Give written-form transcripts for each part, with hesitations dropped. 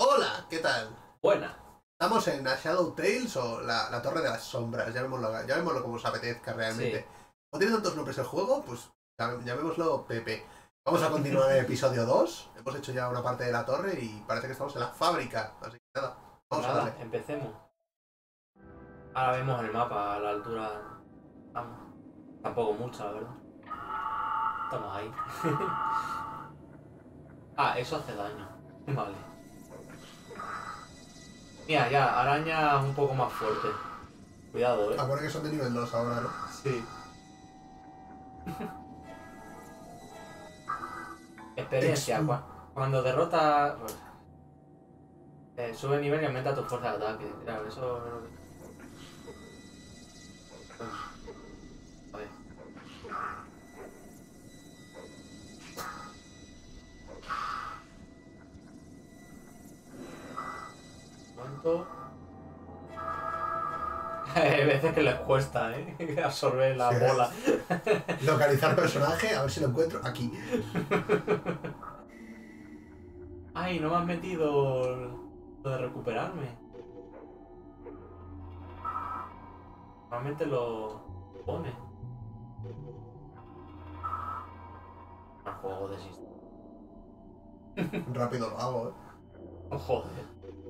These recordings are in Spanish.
Hola, ¿qué tal? Buena. Estamos en A Shadow Tales o la Torre de las Sombras, llamémoslo como os apetezca realmente. Sí. ¿No tiene tantos nombres el juego? Pues llamémoslo Pepe. Vamos a continuar el episodio 2. Hemos hecho ya una parte de la torre y parece que estamos en la fábrica. Así que nada, Pues vamos a darle. nada, empecemos. Ahora vemos el mapa a la altura. Vamos. Tampoco mucha, la verdad. Estamos ahí. Ah, eso hace daño. Vale. Mira, ya, araña un poco más fuerte. Cuidado, Ah, pone que son de nivel 2 ahora, ¿no? Sí. Experiencia. Cuando derrotas. Pues, sube nivel y aumenta tu fuerza de ataque. Claro, eso es lo que. A ver. ¿Cuánto? Hay veces que les cuesta, absorber la Sí. bola. Localizar personaje, a ver si lo encuentro aquí. Ay, no me has metido lo de recuperarme. Normalmente lo pone. Un juego de sistema. Rápido lo hago, ¿eh? Oh, joder.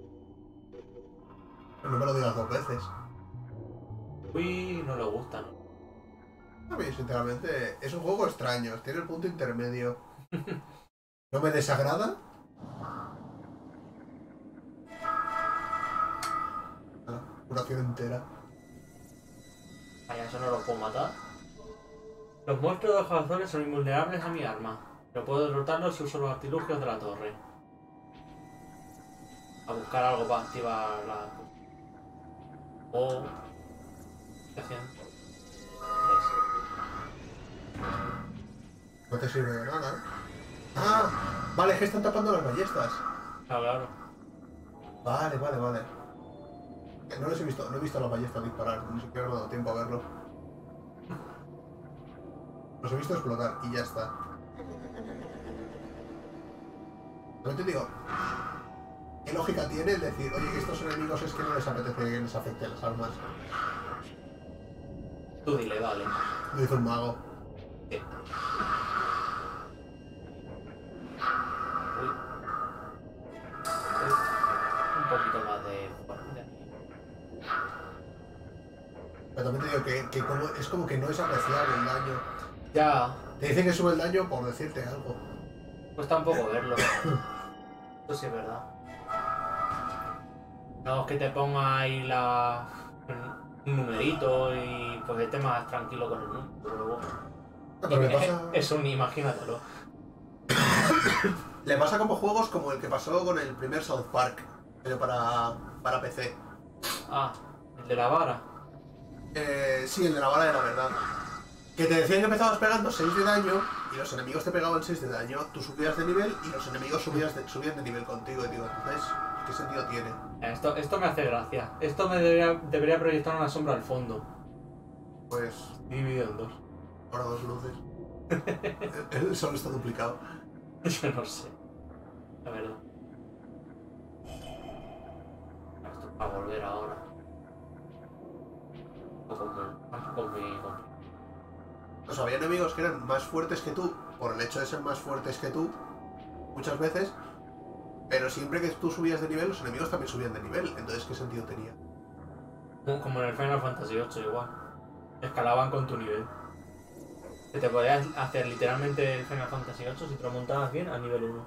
No me lo digas dos veces. Uy, no le gusta, ¿no? A mí, sinceramente, es un juego extraño. Tiene el punto intermedio. No me desagrada. Curación entera. Vaya, eso no lo puedo matar. Los monstruos de ojos azules son invulnerables a mi arma. Pero puedo derrotarlos si uso los artilugios de la torre. A buscar algo para activar la... Oh... ¿Qué hacían? No te sirve de nada, ¿eh? Ah, vale, es que están tapando las ballestas. Claro. Vale. No los he visto, no he visto las ballestas disparar, ni siquiera me ha dado tiempo a verlo. Los he visto explotar y ya está. No te digo, ¿qué lógica tiene el decir, oye, que estos enemigos es que no les apetece que les afecten las armas? Tú dile, vale. Lo hizo un mago. Sí. Uy. Un poquito más de... Pero también te digo que como, es como que no es apreciable el daño. Ya, Te dicen que sube el daño por decirte algo. cuesta un poco verlo. Eso sí es verdad. No es que te ponga ahí un numerito y pues estés más tranquilo con el número. Pero bueno. Pero le pasa, Es un imagínatelo. le pasa como juegos como el que pasó con el primer South Park, pero para PC. Ah, el de la vara. Sí, el de la bala de la verdad. Que te decían que empezabas pegando 6 de daño y los enemigos te pegaban 6 de daño, tú subías de nivel y los enemigos subían de nivel contigo. Y digo, entonces, ¿qué sentido tiene? Esto me hace gracia. Esto me debería proyectar una sombra al fondo. Pues, Dividido en dos. ahora dos luces. El sol está duplicado. Yo no sé. La verdad. Esto es para volver ahora. Con mi... O sea, había enemigos que eran más fuertes que tú, por el hecho de ser más fuertes que tú, muchas veces, pero siempre que tú subías de nivel, los enemigos también subían de nivel. Entonces, ¿qué sentido tenía? Como en el Final Fantasy VIII igual. Escalaban con tu nivel. Que te podías hacer literalmente el Final Fantasy VIII si te lo montabas bien a nivel 1.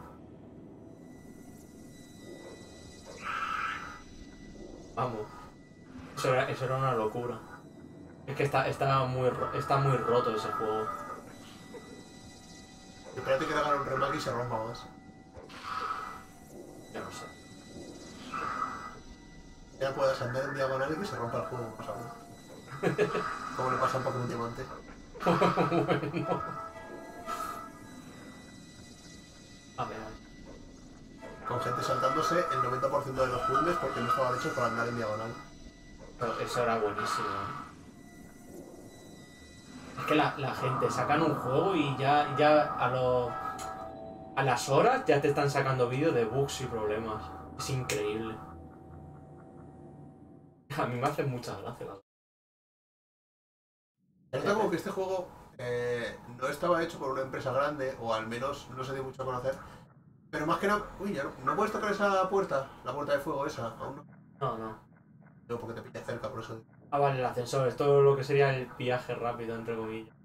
Vamos. Eso era una locura. Es que está muy roto ese juego. Espérate que le hagan un remake y se rompa más. Yo no sé. Ya puedas andar en diagonal y que se rompa el juego, pues algo. Como le pasa a Pokémon Diamante. Bueno. A ver. Con gente saltándose el 90% de los puzzles porque no estaban hechos para andar en diagonal. Pero eso era buenísimo. Es que la gente sacan un juego y ya a los A las horas ya te están sacando vídeos de bugs y problemas. Es increíble. A mí me hacen muchas gracias. Se nota como que este juego no estaba hecho por una empresa grande, o al menos no se dio mucho a conocer. Pero más que nada, uy, ya no puedes tocar esa puerta, la puerta de fuego esa, aún no. No, no. No, porque te pilla cerca, por eso. Ah, vale, el ascensor. Es todo lo que sería el viaje rápido, entre comillas.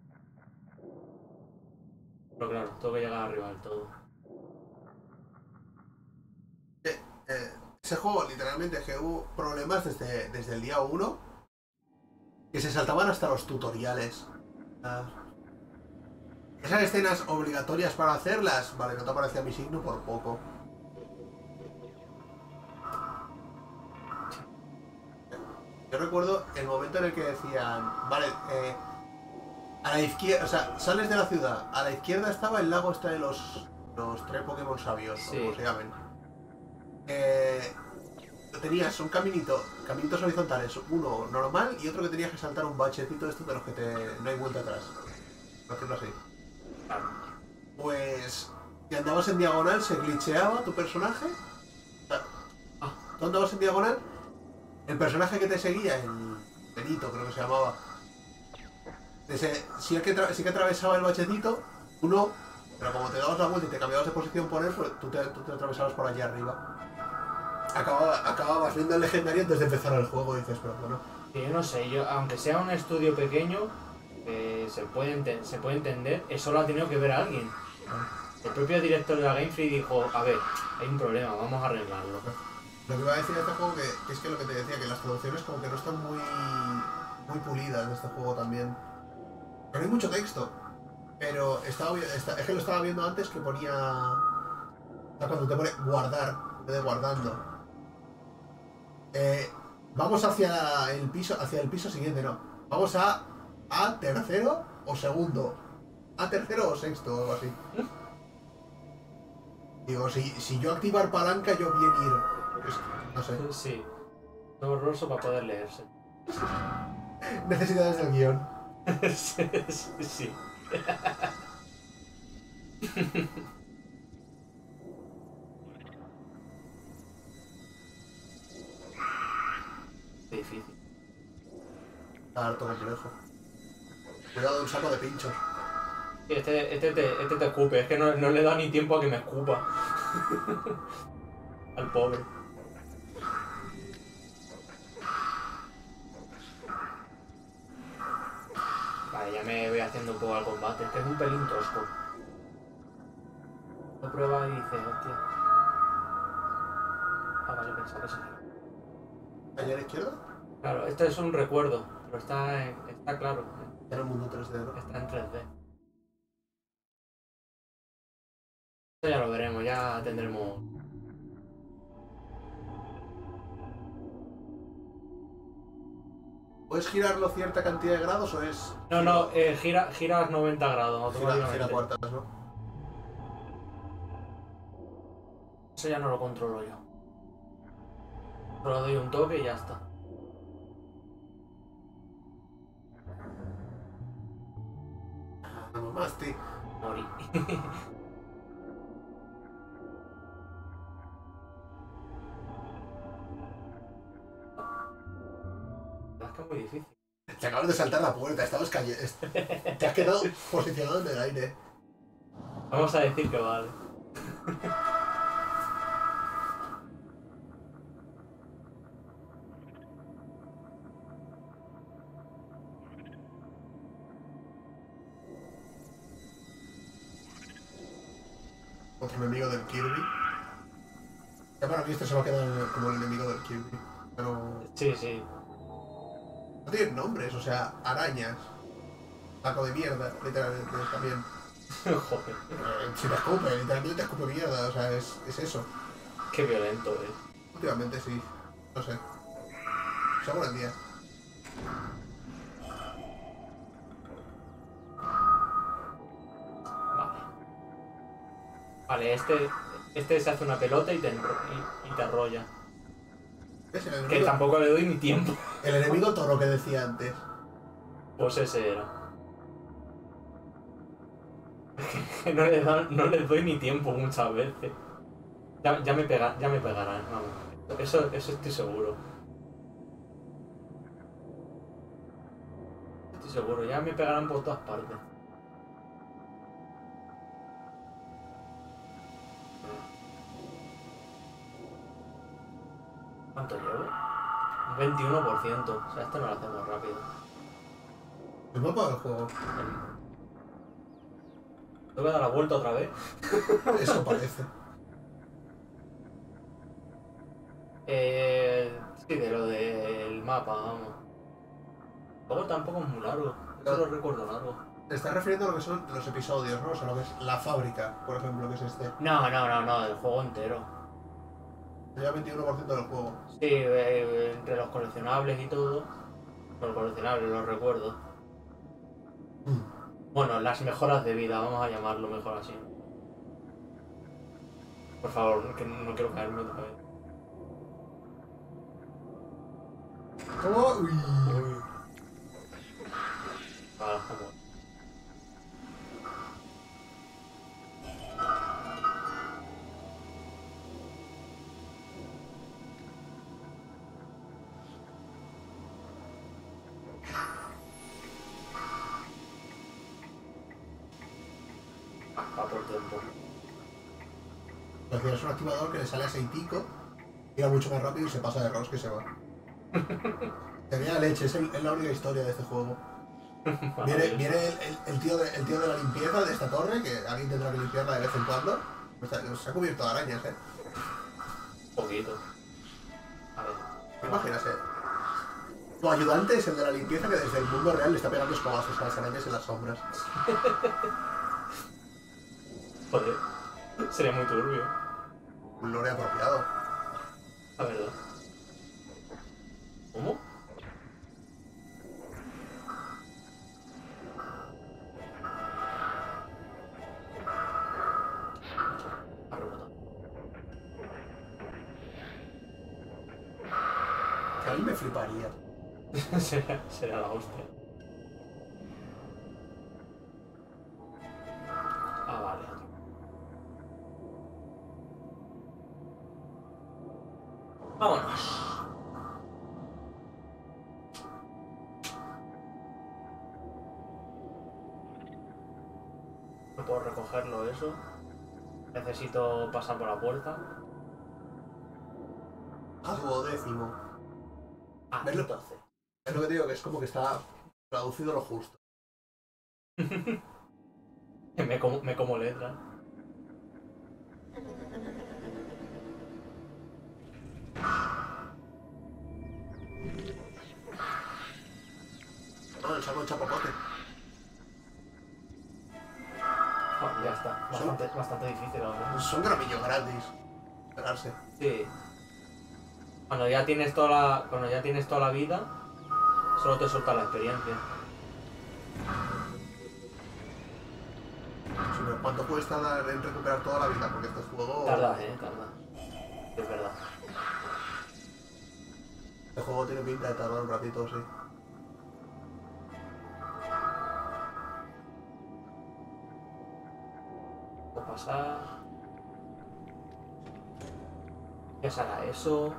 Pero claro, tengo que llegar arriba del todo. Ese juego, literalmente, es que hubo problemas desde el día 1 que se saltaban hasta los tutoriales. Ah. Esas escenas obligatorias para hacerlas, vale, no te aparecía mi signo por poco. Yo recuerdo el momento en el que decían, vale, a la izquierda, o sea, sales de la ciudad, a la izquierda estaba el lago este de los tres Pokémon sabios, o Sí. como se llamen. Tenías un caminitos horizontales, uno normal y otro que tenías que saltar un bachecito de estos de los que no hay vuelta atrás. Por decirlo así. Claro. Pues si andabas en diagonal se glitcheaba tu personaje. O sea, tú andabas en diagonal, el personaje que te seguía, el Benito creo que se llamaba, sí que atravesaba el bachecito, tú no, pero como te dabas la vuelta y te cambiabas de posición por él, pues tú te atravesabas por allí arriba. Acababas viendo el legendario antes de empezar el juego y dices, pero bueno. Sí, yo no sé, aunque sea un estudio pequeño, se puede entender, eso lo ha tenido que ver alguien. El propio director de la Game Freak dijo, a ver, hay un problema, vamos a arreglarlo. Lo que iba a decir de este juego que es que lo que te decía, que las traducciones como que no están muy pulidas de este juego también. Pero hay mucho texto. Pero es que lo estaba viendo antes que ponía... O sea, cuando te pone guardar, en vez de guardando. Vamos hacia el piso siguiente, no. Vamos a tercero o segundo. A tercero o sexto o algo así. Digo, si yo activar palanca, yo bien ir. No sé. Sí, es horroroso para poder leerse. Necesidades del guión. Sí. Difícil. Está harto complejo. Cuidado de un saco de pinchos. Sí, este te escupe, es que no le da ni tiempo a que me escupa. Al pobre. Vale, ya me voy haciendo un poco al combate, es que es un pelín tosco. Lo prueba y dices, hostia. Ah, vale, pensaba que se gira. ¿Allá a la izquierda? Claro, este es un recuerdo, pero está claro. Era el mundo 3D, ¿no? Está en 3D. Esto ya lo veremos, ya tendremos... ¿Puedes girarlo cierta cantidad de grados o es...? No, giras 90 grados automáticamente. Gira cuartas, ¿no? Eso ya no lo controlo yo. Solo doy un toque y ya está. No mamaste. Morí. Es que es muy difícil. Te acabas de saltar la puerta, estabas cayendo. Te has quedado posicionado en el aire. Vamos a decir que vale. Otro enemigo del Kirby. Ya para mí este se va a quedar como el enemigo del Kirby. Pero... Sí. no tienen nombres, o sea, arañas. Saco de mierda, literalmente, también. Joder, Si te escupe, literalmente te escupe mierda, o sea, es eso. qué violento, Últimamente sí, no sé. Seguro el día. Vale, este se hace una pelota y te arrolla. ¿Ves? El Que enemigo, tampoco le doy ni tiempo. el enemigo toro que decía antes. Pues ese era. Que no les doy ni tiempo muchas veces. Ya me pegarán, vamos. Eso estoy seguro. Estoy seguro, ya me pegarán por todas partes. ¿Cuánto llevo? Un 21%. O sea, esto no lo hacemos rápido. El mapa del juego. ¿Tengo que dar la vuelta otra vez? Eso parece. Sí, de lo del mapa, vamos. Luego tampoco es muy largo. Eso lo recuerdo largo. Te estás refiriendo a lo que son los episodios, ¿no? O sea, lo que es la fábrica, por ejemplo, que es este. No, del juego entero. Lleva 21% del juego. Sí, entre los coleccionables y todo. Los coleccionables, los recuerdo. Bueno, las mejoras de vida, vamos a llamarlo mejor así. Por favor, que no quiero caerme otra vez. ¿Cómo? Uy. Vale, como. Va por tiempo. Al final es un activador que le sale aceitico, tira mucho más rápido y se pasa de rosca y se va. Tenía leche, es la única historia de este juego. Viene el tío de la limpieza de esta torre, que alguien tendrá que limpiarla de vez en cuando. Se ha cubierto de arañas, Un poquito. A ver. ¿Te imaginas, Tu ayudante es el de la limpieza que desde el mundo real le está pegando escobazos a las arañas en las sombras. Joder. Sería muy turbio. Un lore apropiado. La verdad. ¿Cómo? Ha rebotado. Que a mí me fliparía. Sería la hostia. Ah, vale. Vámonos. No puedo recogerlo eso. Necesito pasar por la puerta. A duodécimo. Ah, Verlo. entonces. Es lo que te digo, que es como que está traducido lo justo. Me como letra. No, el saco de chapopote. Ah, ya está. Bastante difícil ahora. Son gramillos gratis. Esperarse. Sí. Cuando ya tienes toda la vida, solo te suelta la experiencia. Sí, pero ¿cuánto cuesta en recuperar toda la vida? Porque este juego... Tarda. Es verdad. Este juego tiene pinta de tardar un ratito, sí. Puedo pasar. ¿Qué será eso?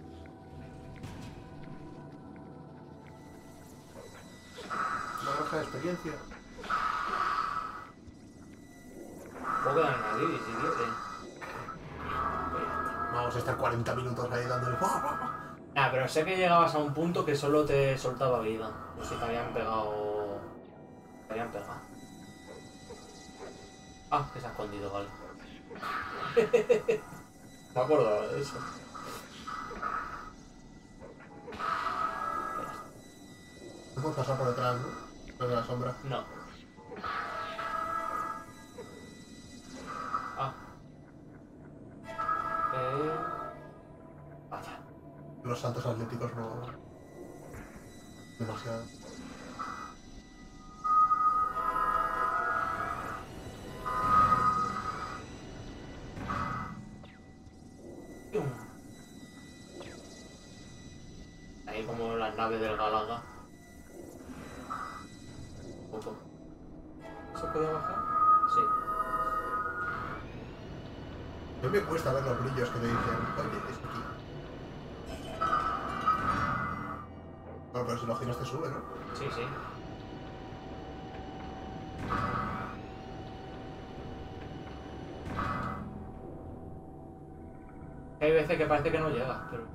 Una granja de experiencia. Puedo quedarme aquí si quieres. Vamos a estar 40 minutos ahí dándole... ¡Buah, buah, buah! Nah, pero sé que llegabas a un punto que solo te soltaba vida. O si te habían pegado... Te habían pegado. Ah, que se ha escondido, vale. Me acordaba de eso. No puedes pasar por detrás, ¿no? Los de la sombra. No. Ah. Vaya. Los saltos atléticos no... Demasiado. Ahí como las naves del Galaga. Un poco. ¿Se puede bajar? Sí. A mí me cuesta ver los brillos que te dicen, oye, es aquí. Bueno, pero si lo giras te sube, ¿no? Sí, sí. Hay veces que parece que no llega, pero...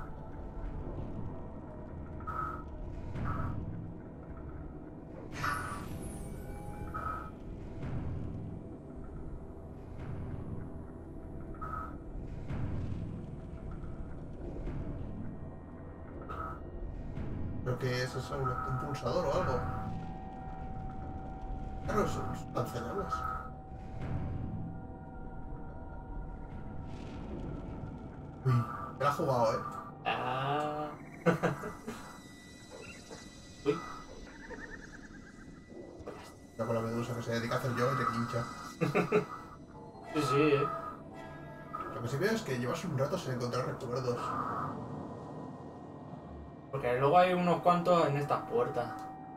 Creo que es eso, un pulsador o algo. Claro, son lanzallamas. Uy, me la ha jugado, ¿eh? Ah. Uy. Ya con la medusa que se dedica a hacer yoga y te hincha. Sí, sí, Lo que sí veo es que llevas un rato sin encontrar recuerdos. Porque luego hay unos cuantos en estas puertas.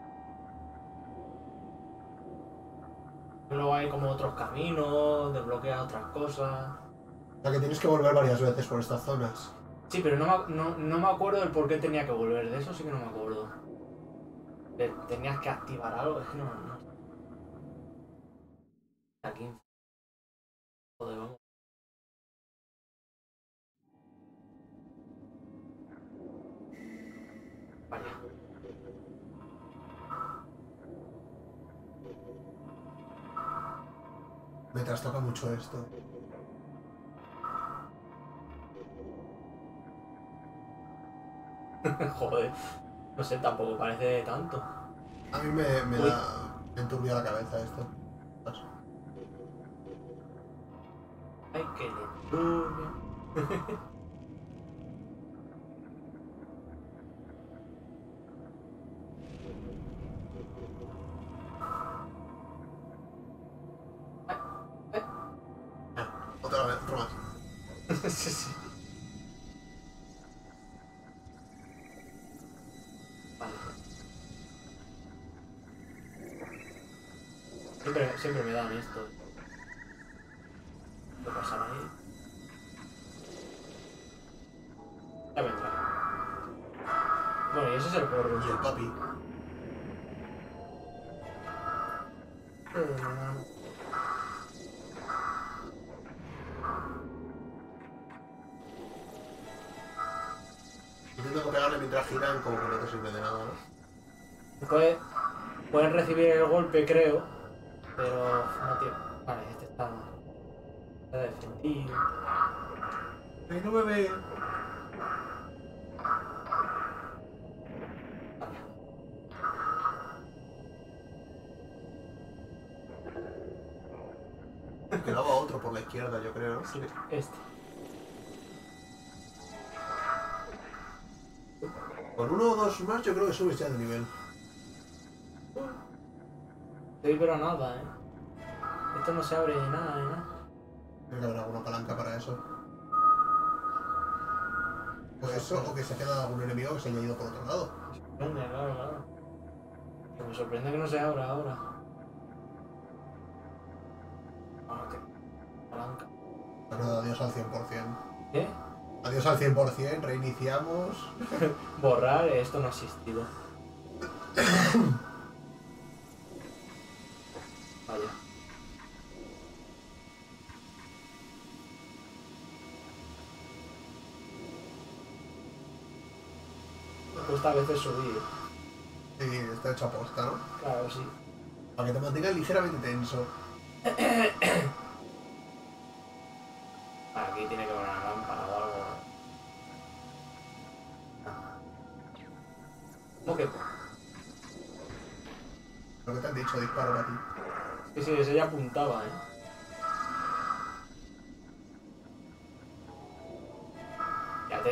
Luego hay como otros caminos, desbloqueas otras cosas. O sea que tienes que volver varias veces por estas zonas. Sí, pero no me acuerdo del por qué tenía que volver. De eso sí que no me acuerdo. Tenías que activar algo, es que no. Aquí. Joder, vamos. Vaya. Me trastoca mucho esto. Joder. No sé, tampoco parece tanto. A mí me Uy. da... Me enturbia la cabeza esto. Ay, qué le... Otra vez, otro más. Sí, sí. Vale. Siempre me dan esto. ¿Qué pasará ahí? Ya vendrá. Bueno, y ese es el porro. Y el papi. Intento pegarle mientras giran como que no te sirve de nada, ¿no? Pueden recibir el golpe, creo. Pero no tiene... Vale, este está defendido. ¡Ay, no me ve! Quedaba otro por la izquierda, yo creo, ¿no? Sí, este. Con uno o dos más yo creo que subes ya de nivel. Sí, pero nada, Esto no se abre de nada, de nada. Tiene que haber alguna palanca para eso. O eso, o que se queda algún enemigo que se haya ido por otro lado. Sorprende, claro, claro. Que me sorprende que no se abra ahora. Ah, qué palanca. Bueno, adiós al 100%. ¿Qué? Adiós al 100%, reiniciamos. Borrar, esto no ha existido. Vaya. Me cuesta a veces subir. Sí, está hecho a posta, ¿no? Claro, sí. Para que te mantengas ligeramente tenso. Aquí tiene que haber una lámpara o algo. ¿Cómo que? Lo que te han dicho, disparo para ti. Sí, sí, ese ya apuntaba, Ya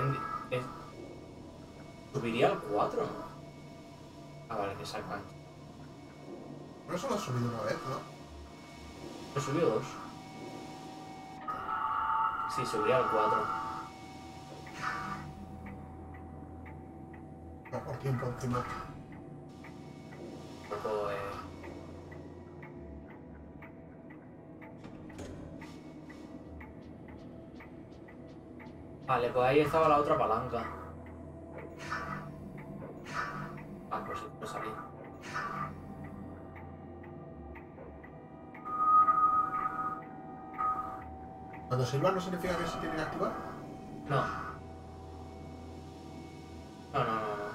subiría al 4, ¿no? Ah, vale, que saca. Pero eso lo has subido una vez, ¿no? He subido 2. Sí, subiría al 4. No, por tiempo encima. Un poco, Vale, pues ahí estaba la otra palanca. Ah, pues sí, pues salí. Cuando silbar no significa que se tiene que activar. No. No.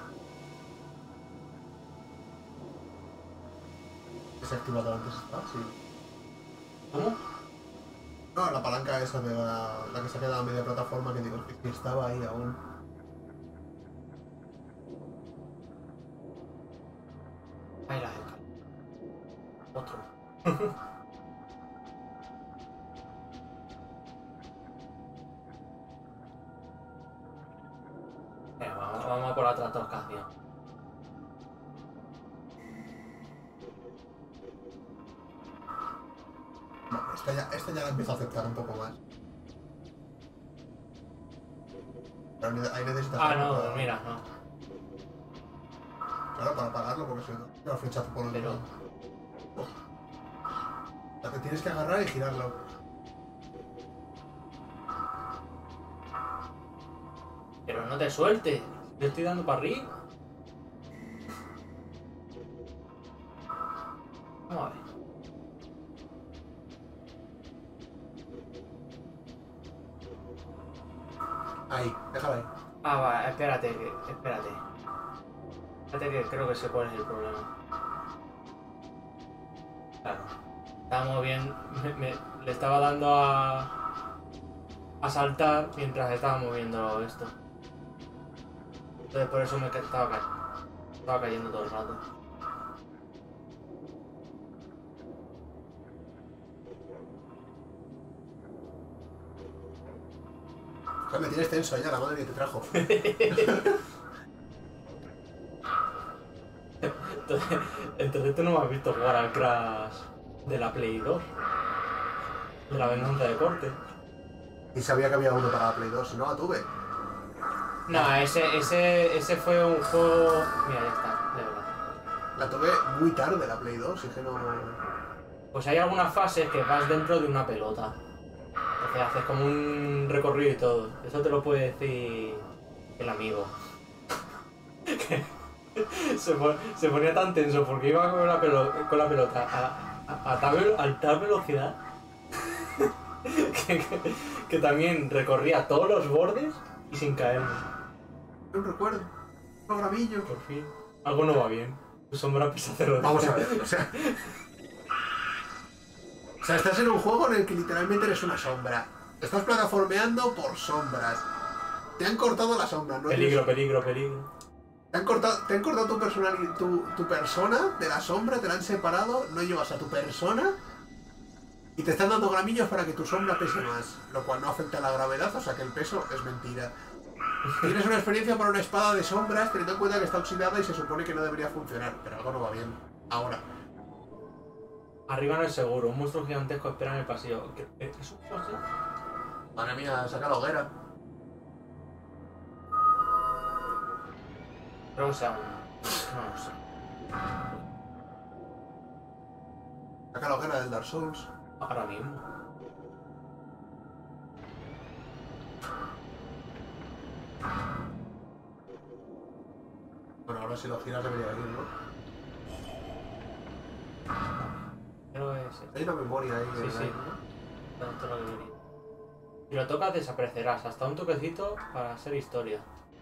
Que se ha activado antes está, sí. ¿Cómo? No, la palanca esa de la que se ha quedado a media plataforma que digo que estaba ahí aún. Ahí la deja. Otro. Venga, vamos a por la trastorcación. No, esta ya la empiezo a aceptar un poco más. Pero ahí necesitas... Ah, no, mira, no. Claro, para apagarlo, porque si no, te da flechazo por el Pero- lado. La que tienes que agarrar y girarlo. Pero no te sueltes. Yo estoy dando para arriba. Vamos a ver. Ahí, déjala ahí. Ah, va, espérate. Espérate que creo que sé cuál es el problema. Claro. Estábamos bien. Le estaba dando a saltar mientras estábamos viendo esto. Entonces por eso me estaba cayendo todo el rato. O sea, me tienes tenso ya, la madre que te trajo. Entonces tú no me has visto jugar al Crash de la Play 2. De la venganza de corte. Y sabía que había uno para la Play 2, si no la tuve. No, ese fue un juego... Mira, ya está, de verdad. La tuve muy tarde la Play 2, y que no... Pues hay algunas fases que vas dentro de una pelota. Entonces haces como un recorrido y todo. Eso te lo puede decir el amigo. Que se ponía tan tenso porque iba con la pelota a tal velocidad que también recorría todos los bordes y sin caerme. No recuerdo. Un programillo. Por fin. Algo no va bien. Tu sombra pesa cero. Vamos a ver, o sea... O sea, estás en un juego en el que literalmente eres una sombra. Estás plataformeando por sombras. Te han cortado la sombra, ¿no? Peligro. Te han cortado tu persona de la sombra, te la han separado, no llevas a tu persona y te están dando gramillos para que tu sombra pese más, lo cual no afecta a la gravedad, o sea que el peso es mentira. Tienes una experiencia para una espada de sombras, teniendo en cuenta que está oxidada y se supone que no debería funcionar, pero algo no va bien. Ahora. Arriba no es seguro. Un monstruo gigantesco espera en el pasillo. ¿Es un monstruo? Madre mía, saca la hoguera. Creo que sea un... No lo sé. Saca la hoguera del Dark Souls. Ahora mismo. Bueno, ahora si lo giras debería ir, ¿no? Creo que es... Hay una memoria ahí. Sí, ¿verdad? sí. Tanto lo que quería. Si lo tocas desaparecerás. Hasta un toquecito para hacer historia.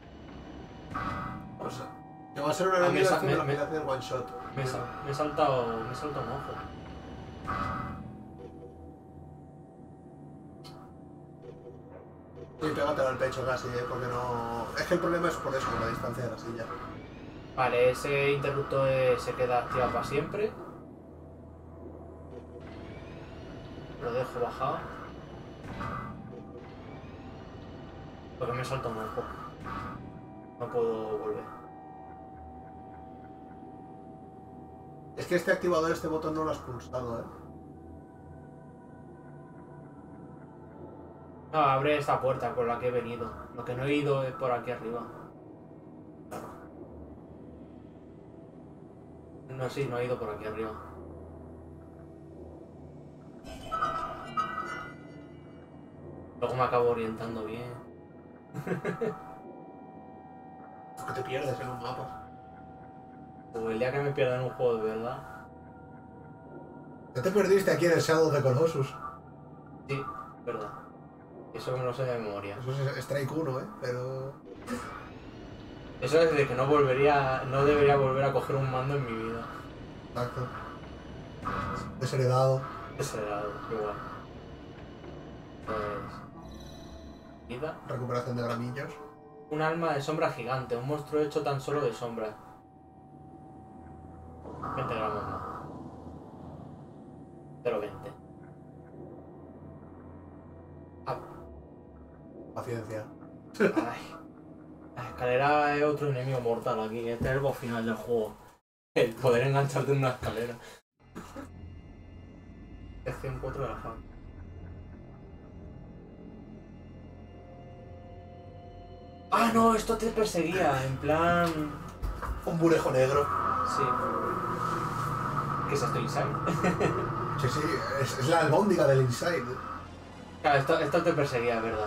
O sea, que va a ser una Ah, me enemiga sa- haciendo me- la hacer one shot. Me he saltado un ojo. Sí, pégatelo al pecho casi, porque no... Es que el problema es por eso, por la distancia de la silla. Vale, ese interruptor se queda activado para siempre. Lo dejo bajado. Porque me salta un ojo. No puedo volver. Es que este activador, este botón no lo has pulsado, ¿eh? No, abre esta puerta por la que he venido. Lo que no he ido es por aquí arriba. Claro. No, sí, no he ido por aquí arriba. Luego me acabo orientando bien. Que te pierdes en un mapa. O el día que me pierda en un juego de verdad. ¿Ya te perdiste aquí en el Shadow of the Colossus? Sí, verdad. Eso me lo sé de memoria. Eso es Strike 1, pero... Eso es de que no debería volver a coger un mando en mi vida. Exacto. Desheredado. Ese era igual. Pues... Vida. Recuperación de gramillos. Un alma de sombra gigante, un monstruo hecho tan solo de sombra. 20 gramos más. 0,20. Ah, Paciencia. ay. La escalera es otro enemigo mortal aquí. Este es el boss final del juego. El poder engancharte en una escalera. Es 104 de la fama. Ah, no, esto te perseguía. En plan... Un burejo negro. Sí. ¿Qué es esto, Inside? Sí, sí, es la albóndiga del Inside. Claro, esto te perseguía, es verdad.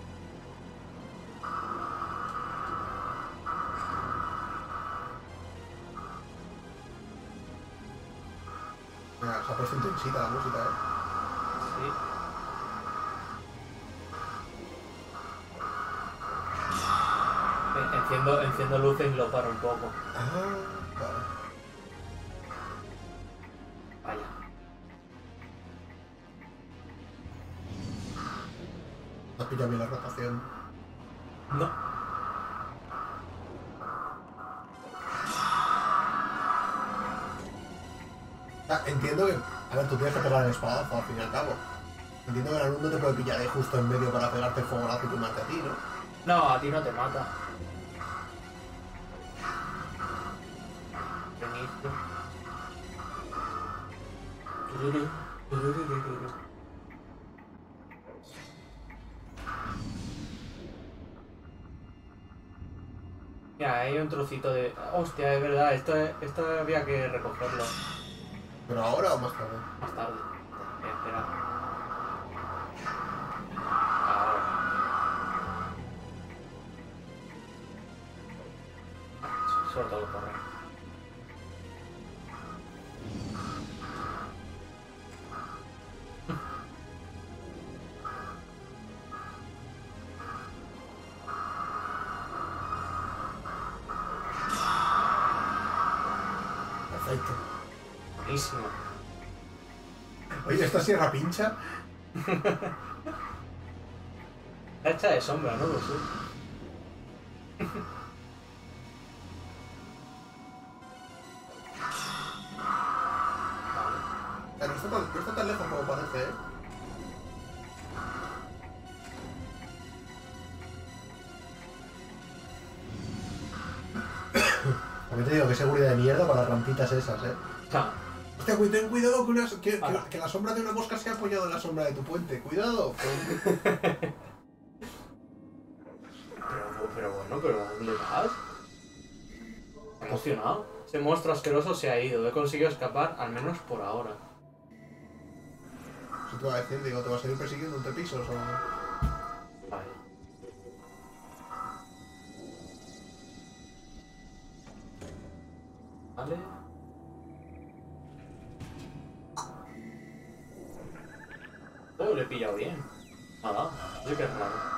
Mira, se ha puesto intensita la música, Sí. Enciendo luces y lo paro un poco. Ah, vale. Vaya. Has pillado bien la rotación. No. Entiendo que... A ver, tú tienes que pegar el espadazo al fin y al cabo. Entiendo que el alumno te puede pillar ahí justo en medio para pegarte el fogonazo y quemarte a ti, ¿no? No, a ti no te mata. Mira, hay un trocito de... Hostia, es verdad, esto había que recogerlo ¿Pero ahora o más tarde? más tarde. Espera. Ahora. Sobre todo correr. Perfecto. Buenísimo. Oye, ¿esta sierra pincha? Está hecha de sombra, no lo sé. No está tan lejos como parece, ¿eh? También te digo que seguridad de mierda para las rampitas esas, ¿eh? Claro. Hostia, ten cuidado que la sombra de una mosca se ha apoyado en la sombra de tu puente. ¡Cuidado! Pero ¿dónde vas? Emocionado. Ese monstruo asqueroso se ha ido. He conseguido escapar, al menos por ahora. Eso te iba a decir, digo, ¿te va a seguir persiguiendo entre pisos o...? Vale. Vale. Oh, le he pillado bien. Nada, no sé qué es raro.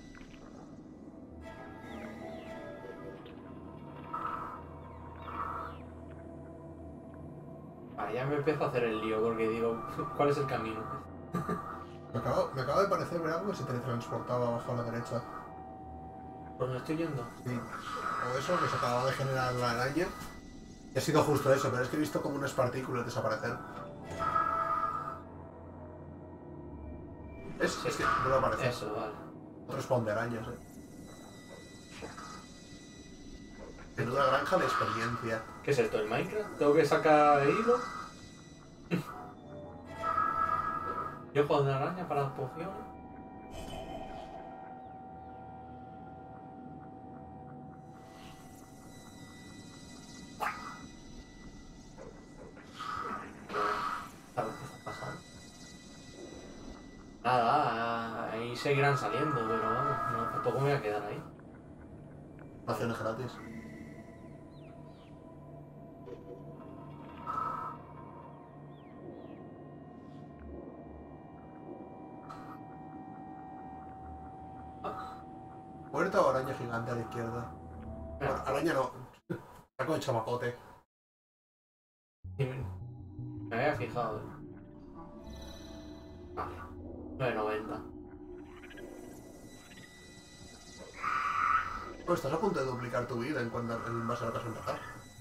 Vale, ya me empiezo a hacer el lío porque digo, ¿cuál es el camino? Me acaba de parecer ver algo que se teletransportaba abajo a la derecha. ¿Por dónde estoy yendo? Sí. O eso, que se acababa de generar la araña. Y ha sido justo eso, pero es que he visto como unas partículas desaparecer. Es que no lo aparece. Eso, vale. Otro spawn de arañas, Menuda granja de experiencia. ¿Qué es esto, el Minecraft? ¿Tengo que sacar hilo? ¿Yo juego de araña para las pociones? ¿Sabes qué está pasando? Nada, ahí seguirán saliendo, pero vamos, no, tampoco me voy a quedar ahí. Raciones gratis. Puerta o araña gigante a la izquierda. Bueno, araña no. Saco de chamacote. Me había fijado. Vale. 9,90. Pues estás a punto de duplicar tu vida en base a lo que has empezado.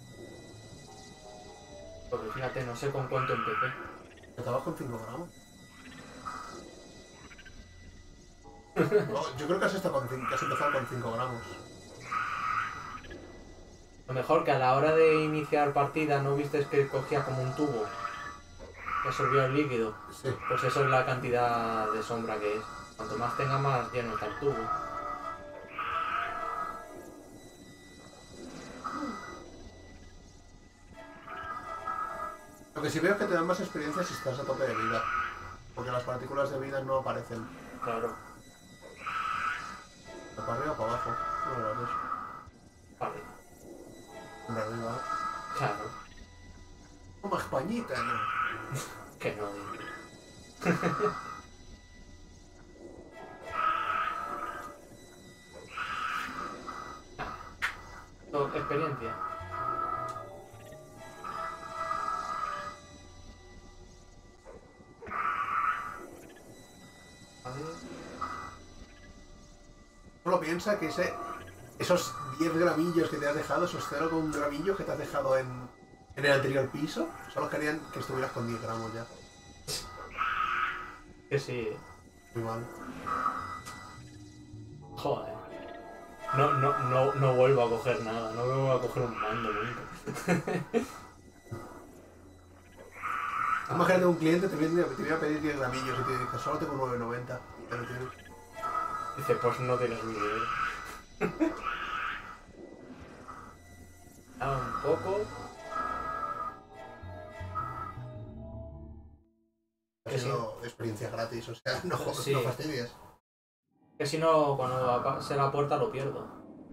Porque fíjate, no sé con cuánto empecé. Empezabas con 5 gramos. No, yo creo que has empezado con 5 gramos. Lo mejor que a la hora de iniciar partida no viste que cogía como un tubo que absorbía el líquido. Sí. Pues eso es la cantidad de sombra que es. Cuanto más tenga, más lleno está el tubo. Lo que sí veo es que te dan más experiencia si estás a tope de vida. Porque las partículas de vida no aparecen. Claro. ¿De para arriba o para abajo? No lo ves. Vale. De arriba. Claro. Como Españita, ¿no? Que no, tío. Experiencia. A ver. Solo piensa que esos 10 gramillos que te has dejado, esos 0,1 gramillos que te has dejado en el anterior piso, solo querían que estuvieras con 10 gramos ya. Que sí. Muy mal. Joder. No vuelvo a coger nada. No vuelvo a coger un mando nunca. Imagínate un cliente te viene a pedir 10 gramillos y te dice, solo tengo 9,90. Ya lo tienes. Dice, pues no tienes mi dinero. Un poco. Ha sido experiencia gratis, o sea, no, Sí. no fastidies. Que si no, cuando se la puerta lo pierdo.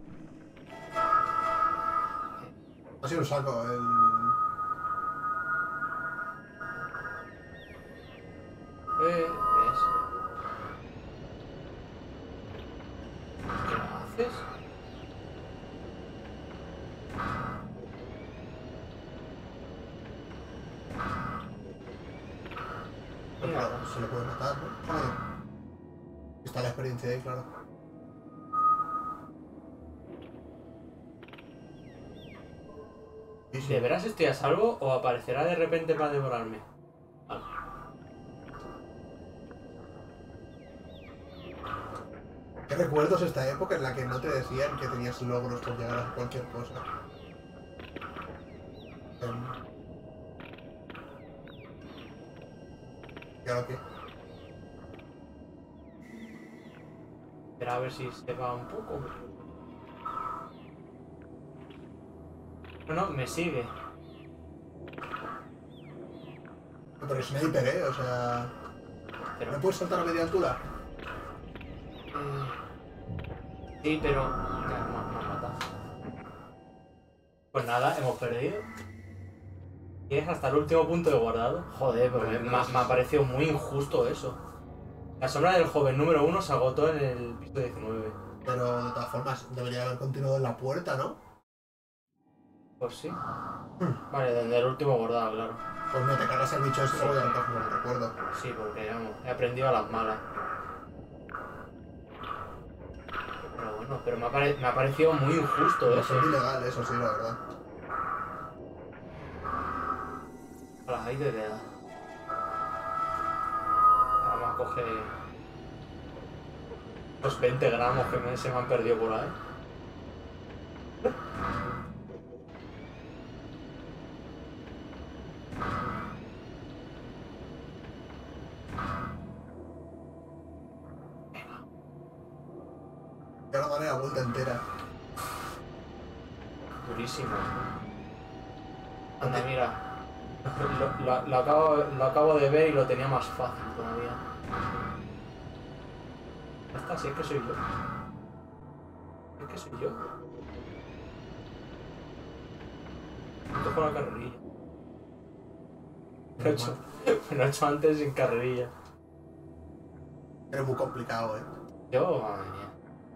Ha sido un saco el... ¿Ves? ¿Qué haces? Pero claro, se le puede matar, ¿no? Bueno, está la experiencia ahí, claro. Sí, sí. ¿De veras estoy a salvo o aparecerá de repente para devorarme? Vale. ¿Qué recuerdos esta época en la que no te decían que tenías logros por llegar a cualquier cosa? ¿Y ahora qué? Espera a ver si se va un poco. No, me sigue. No, pero es sniper, ¿eh? O sea... Pero, ¿No puedes saltar a media altura? sí, pero... Ya, me ha matado. Pues nada, hemos perdido. Y es hasta el último punto de guardado. Joder, pero me ha parecido muy injusto eso. La sombra del joven número 1 se agotó en el piso 19. Pero de todas formas, debería haber continuado en la puerta, ¿no? Pues sí. Vale, desde el último guardado, claro. Pues no te cargas el bicho ese y luego ya no me lo recuerdo. Sí, porque vamos, he aprendido a las malas. Pero bueno, pero me ha parecido muy injusto eso. Es ilegal, eso sí, la verdad. Ahora, ahí te queda. Vamos a coger los 20 gramos que se me han perdido por ahí. Y ahora daré la vuelta entera. Durísimo. Anda, mira. Lo acabo de ver y lo tenía más fácil todavía. explica si es que soy yo. Es que soy yo. Esto con la carrerilla. Me lo he hecho antes sin carrerilla. Eres muy complicado, Yo, madre mía.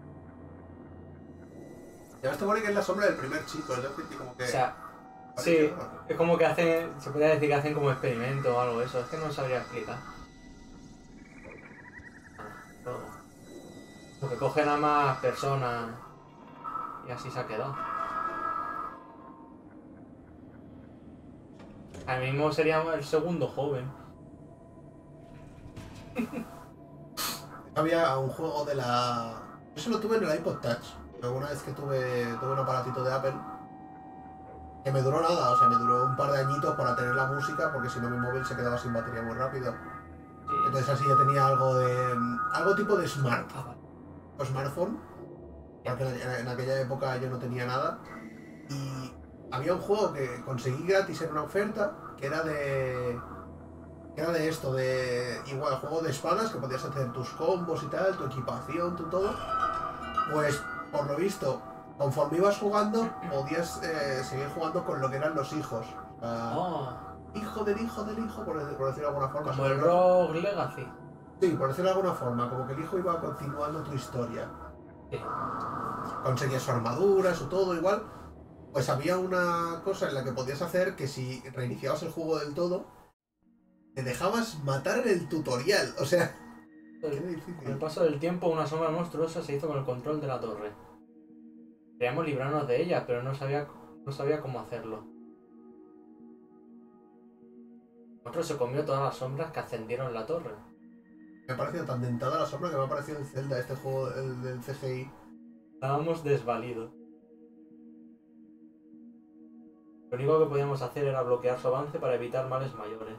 Ya ves, te pone que es la sombra del primer chico, es decir, que como que... O sea, sí, es como que hacen, se podría decir que hacen como experimento o algo de eso. Es que no sabría explicar. Porque cogen a más personas y así se ha quedado. Ahora mismo sería el segundo joven. Había un juego de la... Eso lo tuve en el iPod Touch. Alguna vez que tuve un aparatito de Apple. Que me duró nada, o sea, me duró un par de añitos para tener la música, porque si no mi móvil se quedaba sin batería muy rápido. Sí. Entonces así ya tenía algo de... algo tipo de smart. Ah, vale. O smartphone. Porque en aquella época yo no tenía nada. Y había un juego que conseguí gratis en una oferta, que era de... Era de esto, de igual juego de espadas, que podías hacer tus combos y tal, tu equipación, tu todo. Pues por lo visto, conforme ibas jugando, podías seguir jugando con lo que eran los hijos. Oh, Hijo del hijo del hijo, por decirlo de alguna forma. como el Rogue Legacy. Sí, por decirlo de alguna forma, como que el hijo iba continuando tu historia. Sí. Conseguías su armadura, su todo, igual. Pues había una cosa en la que podías hacer que si reiniciabas el juego del todo, te dejabas matar en el tutorial. O sea, qué Con el difícil. paso del tiempo, una sombra monstruosa se hizo con el control de la torre. Queríamos librarnos de ella, pero no sabía cómo hacerlo. Otro se comió todas las sombras que ascendieron la torre. Me ha parecido tan dentada la sombra que me ha parecido el Zelda, este juego el del CGI. Estábamos desvalidos. Lo único que podíamos hacer era bloquear su avance para evitar males mayores.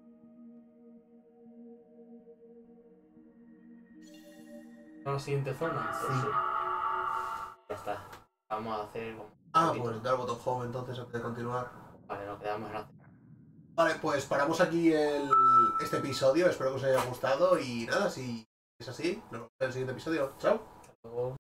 ¿A la siguiente zona? Pues Sí. Ya está. Vamos a hacer... Pues dar botón home entonces antes de continuar. Vale, nos quedamos en la... Vale, pues paramos aquí este episodio. Espero que os haya gustado y nada, si es así, nos vemos en el siguiente episodio. Chao. Hasta luego.